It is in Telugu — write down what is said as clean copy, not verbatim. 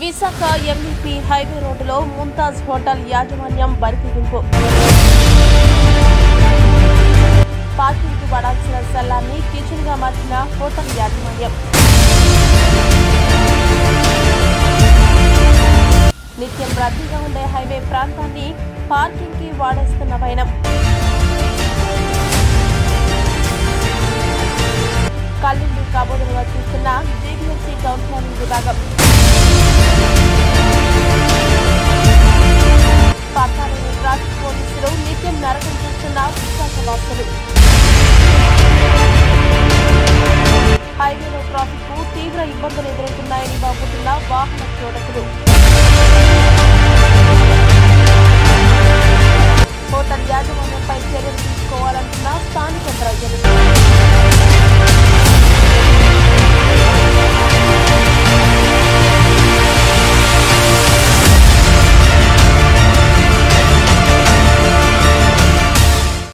విశాఖ ఎంఈపీ హైవే రోడ్డులో ముంతాజ్ హోటల్ యాజమాన్యం బరితెగింపు. పార్కింగ్కు పడాల్సిన స్థలాన్ని కిచెన్ గా మార్చిన హోటల్ యాజమాన్యం. నిత్యం రద్దీగా ఉండే హైవే ప్రాంతాన్ని పార్కింగ్ కి వాడేస్తున్న వైనం. కల్లుండి కబోదులుగా చూస్తున్న జీవీఎంసీ టౌన్ ప్లానింగ్ విభాగం. పట్టాలోని ట్రాఫిక్ పోలీసులు నిత్యం నరకం చూస్తున్న విశాఖ వాసులు. హైవేలో ట్రాఫిక్ కు తీవ్ర ఇబ్బందులు ఎదురవుతున్నాయని వాపోతున్న వాహన చోదకులు.